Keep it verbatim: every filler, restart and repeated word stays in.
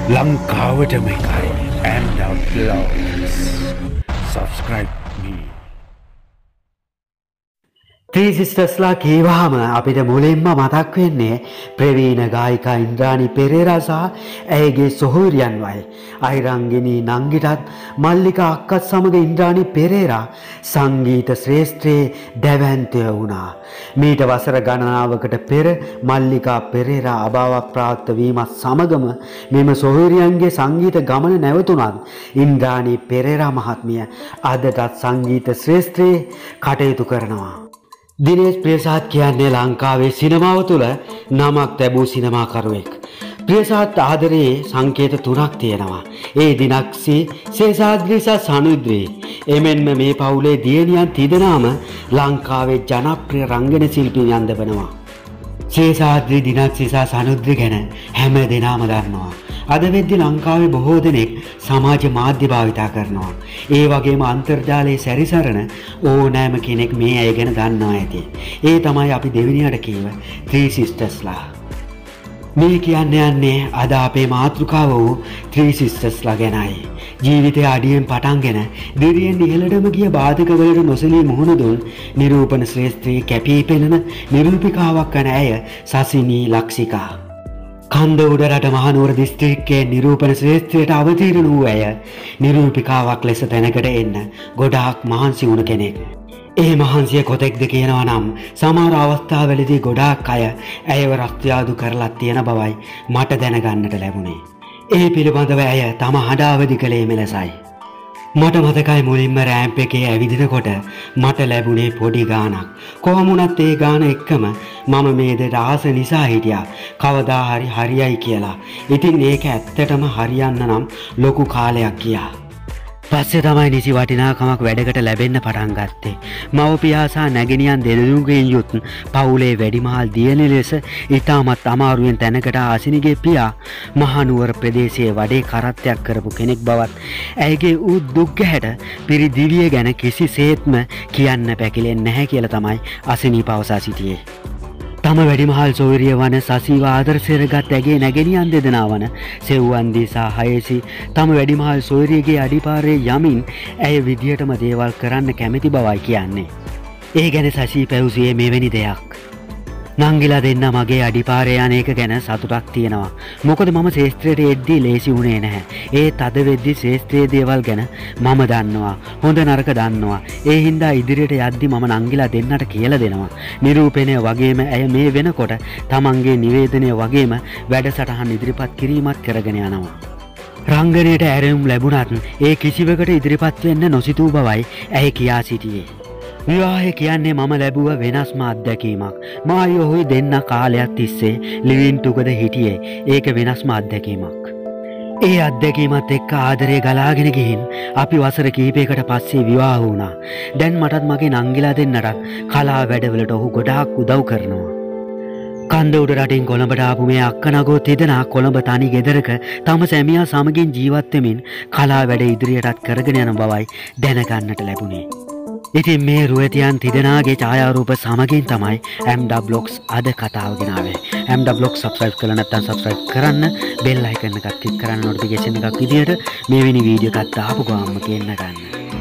ලංකාවටම එකයි and vlogs. Subscribe me. Three Sisters ලා කීවහම අපිට මුලින්ම මතක් වෙන්නේ ප්‍රවීණ ගායිකා ඉන්ද්‍රාණි පෙරේරා සහ ඇයගේ සොහොයුරියන් වයි. අයිරංගිනී නංගිටත් මල්ලිකා අක්කත් සමග ඉන්ද්‍රාණි පෙරේරා සංගීත ශ්‍රේෂ්ඨයේ දැවැන්තය වුණා. මීට වසර ගණනාවකට පෙර මල්ලිකා පෙරේරා අභාව ප්‍රාප්ත වීමත් සමගම මෙම සොහොයුරියන්ගේ සංගීත ගමන නැවතුණත් ඉන්ද්‍රාණි පෙරේරා මහත්මිය අදටත් සංගීත ශ්‍රේෂ්ඨයේ කටයුතු කරනවා. දිනේෂ් ප්‍රියසාද් කියන්නේ ලංකාවේ සිනමාව තුළ නමක් ලැබූ සිනමාකරුවෙක්. ප්‍රියසාද් ආදරයේ සංකේත තුනක් තියෙනවා. ඒ දිනක්සි සේසාද්‍රි සහ සනුද්‍රි. එමෙන්ම මේ පවුලේ දියණියන් තිදෙනාම ලංකාවේ ජනප්‍රිය රංගන ශිල්පීන් යන්දවනවා. සේසාද්‍රි දිනක්සි සහ සනුද්‍රි ගැන හැම දෙනාම දන්නවා. අද වෙද්දි ලංකාවේ බොහෝ දෙනෙක් සමාජ මාධ්‍ය භාවිතා කරනවා. ඒ වගේම අන්තර්ජාලයේ සැරිසරන ඕනෑම කෙනෙක් මේ අය ගැන දන්නවා ඇති. ඒ තමයි අපි දෙවෙනියට කියව Three Sisters ලා. මේ කියන්න යන්නේ අද අපේ මාතෘකාව වූ Three Sisters ලා ගැනයි. ජීවිතය අඩියෙන් පටන්ගෙන දිරියෙන් ඉහළටම ගිය බාධකවලට නොසලී මුහුණ දුන් නිරූපණ ශ්‍රේෂ්ඨයේ කැපී පෙනෙන නිරූපිකාවක් වන ඇය සසිනී ලක්ෂිකා. කන්ද උඩරට මහනුවර දිස්ත්‍රික්කයේ නිරූපණ ශ්‍රේෂ්ඨයට අවතීර්ණ වූ ඇය නිරූපිකාවක් ලෙස තැනකට එන්න ගොඩාක් මහන්සි වුණ කෙනෙක්. ඒ මහන්සිය කොතෙක්ද කියනවා නම් සමහර අවස්ථාවලදී ගොඩාක් අය ඇයව රස්තියාදු කරලා තියෙන බවයි මට දැනගන්නට ලැබුණේ. ඒ පිළිබඳව ඇය තම හඬ අවදි කළේ මෙලෙසයි. මට මතකයි මුලින්ම රෑම්ප් එකේ ඇවිදිනකොට මට ලැබුණේ පොඩි ගානක්. කොහොම වුණත් ඒ ගාන එක්කම මම මේ දෙට ආස නිසා හිටියා. කවදා හරි හරියයි කියලා. ඉතින් ඒක ඇත්තටම හරියන්න නම් ලොකු කාලයක් ගියා. පස්සේ තමයි නිසි වටිනාකමක් වැඩකට ලැබෙන්න පටන් ගත්තේ. මව්පියා සහ නැගණියන් දෙදෙනෙකුගෙන් යුත් පවුලේ වැඩිමහල් දියණිය ලෙස ඉතාමත් අමාරුවෙන් තැනකට ආසිනිගේ පියා මහනුවර ප්‍රදේශයේ වඩේ කරත්තයක් කරපු කෙනෙක් බවත් ඇයගේ ඌ දුක් ගැහැට පිරි දිවිය ගැන කිසිසේත්ම කියන්න පැකිලෙන්නේ නැහැ කියලා තමයි අසිනී පවසා සිටියේ. තම වැඩිමහල් සොයුරිය වන සසීව ආදර්ශයටගත් ඇගේ නැගෙනියන් දෙදෙනා වන සෙව්වන්දී සහ හයසි තම වැඩිමහල් සොයුරියගේ අඩිපාරේ යමින් ඇය විදියටම දේවල් කරන්න කැමති බවයි කියන්නේ. ඒ ගැන සසී පැවසුවේ මෙවැනි දෙයක්. නංගිලා දෙන්න මගේ අඩිපාරේ යන එක ගැන සතුටක් තියෙනවා. මොකද මම ශේෂ්ත්‍රයට එද්දී ලේසි වුණේ නැහැ. ඒත් අද වෙද්දී ශේෂ්ත්‍රයේ දේවල් ගැන මම දන්නවා. හොඳ නරක දන්නවා. ඒ හින්දා ඉදිරියට යද්දී මම නංගිලා දෙන්නට කියලා දෙනවා. නිරූපණය වගේම ඇය මේ වෙනකොට තමන්ගේ නිවේදනය වගේම වැඩසටහන් ඉදිරිපත් කිරීමත් කරගෙන යනවා. රංගනයට ඇරයුම් ලැබුණත් ඒ කිසිවකට ඉදිරිපත් වෙන්න නොසිතූ බවයි ඇය කියා සිටියේ. විවාහය කියන්නේ මම ලැබුව වෙනස්ම අත්දැකීමක්. මායි ඔහුයි දෙන්න කාලයක් තිස්සේ ලිවින් ටුගද හිටියේ. ඒක වෙනස්ම අත්දැකීමක්. ඒ අත්දැකීමත් එක්ක ආදරය ගලාගෙන ගිහින් අපි වසර කිහිපයකට පස්සේ විවාහ වුණා. දැන් මටත් මගේ නංගිලා දෙන්නටත් කලා වැඩවලට ඔහු ගොඩාක් උදව් කරනවා. කන්ද උඩ රටින් කොළඹට ආපු මේ අක්කනගෝ තිදෙනා කොළඹ තනි ගෙදරක තම සැමියා සමගින් ජීවත් වෙමින් කලා වැඩ ඉදිරියටත් කරගෙන යන බවයි දැනගන්නට ලැබුණේ. ඉතින් මේ රුවතියන් තිදෙනාගේ ඡායාරූප සමගින් තමයි ඇම්ඩා බ්ලොග්ස් අද කතාව ගෙනාවේ. ඇම්ඩා බ්ලොග්ස් සබ්ස්ක්‍රයිබ් කරලා නැත්නම් සබ්ස්ක්‍රයිබ් කරන්න, බෙල් අයිකන් එකත් ක්ලික් කරන්න, නොටිෆිකේෂන් එකක් විදියට මේ වෙනි වීඩියෝ එකක් දාපු ගමන්ම කියන්න ගන්න.